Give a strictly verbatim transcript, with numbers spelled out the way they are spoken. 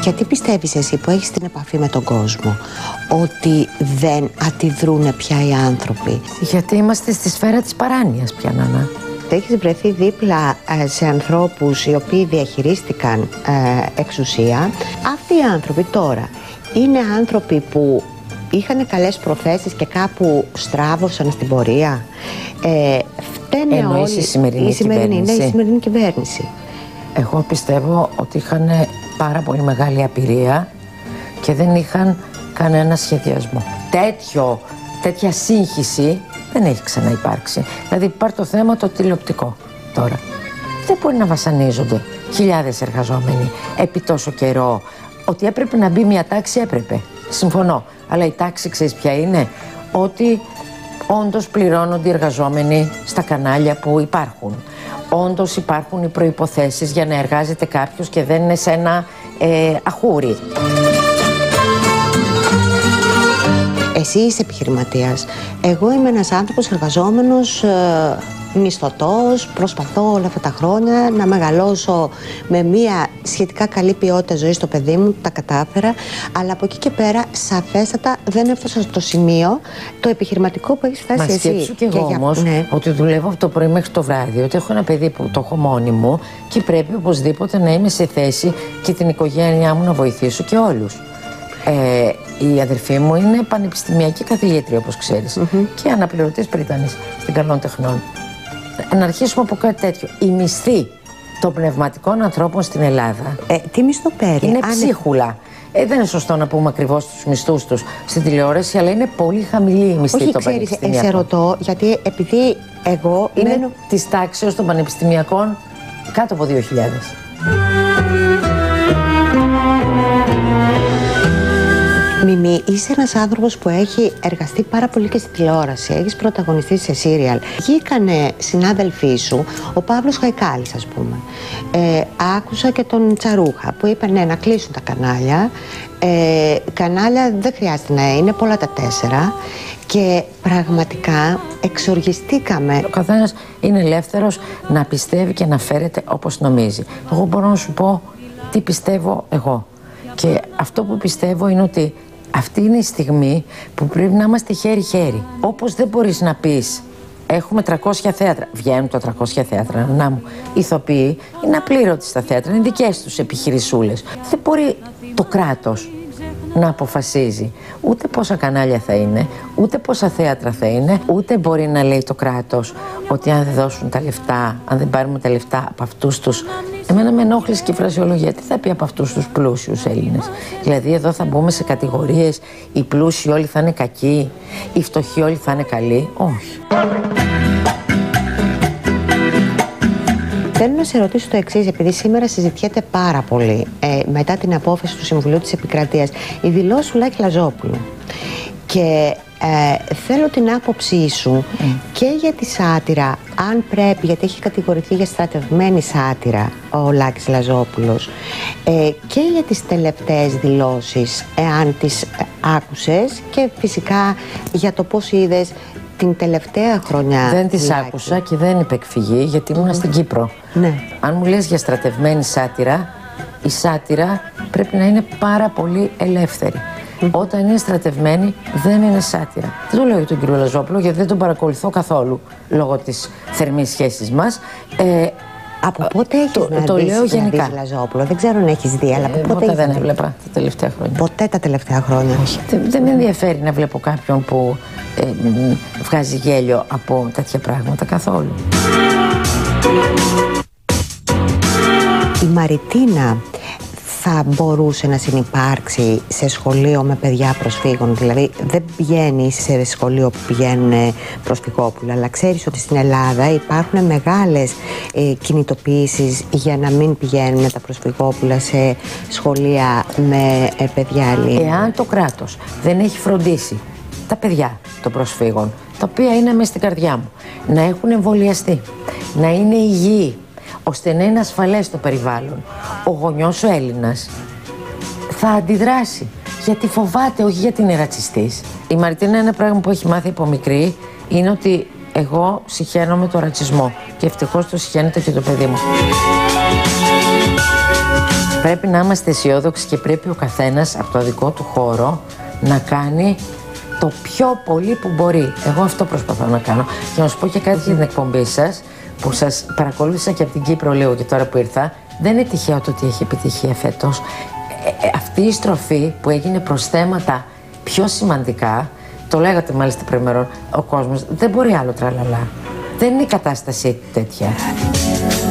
Γιατί πιστεύεις εσύ που έχεις την επαφή με τον κόσμο ότι δεν αντιδρούνε πια οι άνθρωποι? Γιατί είμαστε στη σφαίρα της παράνοιας πια, Νανά. Έχεις βρεθεί δίπλα ε, σε ανθρώπους οι οποίοι διαχειρίστηκαν ε, εξουσία. Αυτοί οι άνθρωποι τώρα είναι άνθρωποι που είχαν καλές προθέσεις και κάπου στράβωσαν στην πορεία. Ε, φταίνε Εννοείς όλοι. η σημερινή, η σημερινή κυβέρνηση. Ναι, η σημερινή κυβέρνηση. Εγώ πιστεύω ότι είχαν πάρα πολύ μεγάλη απειρία και δεν είχαν κανένα σχεδιασμό. Τέτοιο, τέτοια σύγχυση δεν έχει ξαναυπάρξει. Δηλαδή υπάρχει το θέμα το τηλεοπτικό τώρα. Δεν μπορεί να βασανίζονται χιλιάδες εργαζόμενοι επί τόσο καιρό. Ότι έπρεπε να μπει μια τάξη, έπρεπε. Συμφωνώ. Αλλά η τάξη, ξέρεις ποια είναι? Ότι όντως πληρώνονται οι εργαζόμενοι στα κανάλια που υπάρχουν. Όντως υπάρχουν οι προϋποθέσεις για να εργάζεται κάποιος και δεν είναι σε ένα ε, αχούρι. Εσύ είσαι επιχειρηματίας. Εγώ είμαι ένας άνθρωπος εργαζόμενος, ε, μισθωτός. Προσπαθώ όλα αυτά τα χρόνια να μεγαλώσω με μια σχετικά καλή ποιότητα ζωής στο παιδί μου. Τα κατάφερα. Αλλά από εκεί και πέρα, σαφέστατα, δεν έφτασα στο σημείο το επιχειρηματικό που έχεις φτάσει Μα εσύ. σκέψου κι εγώ και για... όμως ναι. ότι δουλεύω από το πρωί μέχρι το βράδυ, ότι έχω ένα παιδί που το έχω μόνη μου και πρέπει οπωσδήποτε να είμαι σε θέση και την οικογένειά μου να βοηθήσω και όλους. Ε, η αδερφή μου είναι πανεπιστημιακή καθηγήτρια, όπως ξέρεις, mm-hmm. και αναπληρωτής πρίτανης στην Καλών Τεχνών. Να αρχίσουμε από κάτι τέτοιο. Η μισθή των πνευματικών ανθρώπων στην Ελλάδα ε, τι μισθό παίρνει? είναι Αν... ψίχουλα. Ε, δεν είναι σωστό να πούμε ακριβώς τους μισθούς τους στην τηλεόραση, αλλά είναι πολύ χαμηλή η μισθή των πανεπιστημιακών. Όχι, ξέρεις, σε ρωτώ, γιατί επειδή εγώ είναι μένω... της τάξεως των πανεπιστημιακών κάτω από δύο χιλιάδες. Μιμή, είσαι ένας άνθρωπος που έχει εργαστεί πάρα πολύ και στη τηλεόραση. Έχεις πρωταγωνιστεί σε σύριαλ. Βγήκανε συνάδελφοί σου, ο Παύλος Χαϊκάλης, ας πούμε. Ε, άκουσα και τον Τσαρούχα που είπε ναι, να κλείσουν τα κανάλια. Ε, κανάλια δεν χρειάζεται να είναι, πολλά τα τέσσερα. Και πραγματικά εξοργιστήκαμε. Ο καθένας είναι ελεύθερος να πιστεύει και να φέρεται όπως νομίζει. Εγώ μπορώ να σου πω τι πιστεύω εγώ. Και αυτό που πιστεύω είναι ότι αυτή είναι η στιγμή που πρέπει να είμαστε χέρι-χέρι. Όπως δεν μπορείς να πεις έχουμε τριακόσια θέατρα. Βγαίνουν τα τριακόσια θέατρα, να μου. Ηθοποιοί είναι απλήρωτοι στα θέατρα, είναι δικές τους επιχειρησούλες. Δεν μπορεί το κράτος να αποφασίζει ούτε πόσα κανάλια θα είναι, ούτε πόσα θέατρα θα είναι, ούτε μπορεί να λέει το κράτος ότι αν δεν δώσουν τα λεφτά, αν δεν πάρουμε τα λεφτά από αυτούς τους. Εμένα με ενόχλησε και η φρασιολογία. Τι θα πει από αυτούς τους πλούσιους Έλληνες? Δηλαδή εδώ θα μπούμε σε κατηγορίες, οι πλούσιοι όλοι θα είναι κακοί, οι φτωχοί όλοι θα είναι καλοί? Όχι. Θέλω να σε ρωτήσω το εξής, επειδή σήμερα συζητιέται πάρα πολύ ε, μετά την απόφαση του Συμβουλίου της Επικρατείας, η δηλώση του Λάκη Λαζόπουλου. Και ε, θέλω την άποψή σου mm. και για τη σάτυρα, αν πρέπει, γιατί έχει κατηγορηθεί για στρατευμένη σάτυρα ο Λάκης Λαζόπουλος, ε, και για τις τελευταίες δηλώσεις, εάν τις ε, άκουσες, και φυσικά για το πώς είδες την τελευταία χρονιά. Δεν τις άκουσα και δεν είπε εκφυγή, γιατί ήμουν mm. στην Κύπρο. Ναι. Αν μου λες για στρατευμένη σάτυρα, η σάτυρα πρέπει να είναι πάρα πολύ ελεύθερη. Mm. Όταν είναι στρατευμένη δεν είναι σάτυρα. Δεν το λέω για τον κύριο Λαζόπουλο, γιατί δεν τον παρακολουθώ καθόλου λόγω της θερμής σχέσης μας. Ε, από πότε έχεις το, να το δεις, λέω γενικά. Να δεις Λαζόπουλο? Δεν ξέρω αν έχεις δει, αλλά από ε, πότε ποτέ έχεις δεν δει? έβλεπα τα τελευταία χρόνια. Ποτέ τα τελευταία χρόνια? Όχι. Δεν, δεν με ενδιαφέρει να βλέπω κάποιον που ε, μ, βγάζει γέλιο από τέτοια πράγματα καθόλου. Η Μαριτίνα θα μπορούσε να συνυπάρξει σε σχολείο με παιδιά προσφύγων? Δηλαδή δεν πηγαίνει σε σχολείο που πηγαίνουν προσφυγόπουλα, αλλά ξέρεις ότι στην Ελλάδα υπάρχουν μεγάλες ε, κινητοποιήσεις για να μην πηγαίνουν τα προσφυγόπουλα σε σχολεία με ε, παιδιά Ελλήνων. Εάν το κράτος δεν έχει φροντίσει τα παιδιά των προσφύγων, τα οποία είναι μέσα στην καρδιά μου, να έχουν εμβολιαστεί, να είναι υγιεί, ώστε να είναι ασφαλές το περιβάλλον, ο γονιός ο Έλληνας θα αντιδράσει. Γιατί φοβάται, όχι γιατί είναι ρατσιστής. Η Μαριτίνα, ένα πράγμα που έχει μάθει από μικρή είναι ότι εγώ συχαίνομαι το ρατσισμό. Και ευτυχώς το συχαίνεται και το παιδί μου. Πρέπει να είμαστε αισιόδοξοι και πρέπει ο καθένας από το δικό του χώρο να κάνει το πιο πολύ που μπορεί. Εγώ αυτό προσπαθώ να κάνω. Και να σου πω και κάτι για την εκπομπή σας, που σας παρακολούθησα και από την Κύπρο λίγο και τώρα που ήρθα. Δεν είναι τυχαίο το ότι έχει επιτυχία φέτος. Ε, ε, αυτή η στροφή που έγινε προς θέματα πιο σημαντικά, το λέγατε μάλιστα προημερών, ο κόσμος δεν μπορεί άλλο τραλαλά. Δεν είναι η κατάσταση τέτοια.